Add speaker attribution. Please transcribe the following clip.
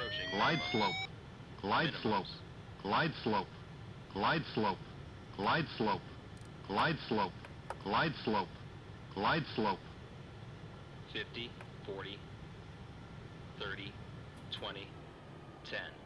Speaker 1: approaching.
Speaker 2: Glide slope. Glide slope. Glide slope. Glide slope. Glide slope. Glide slope. Glide slope. Glide slope.
Speaker 1: 50, 40, 30, 20, 10.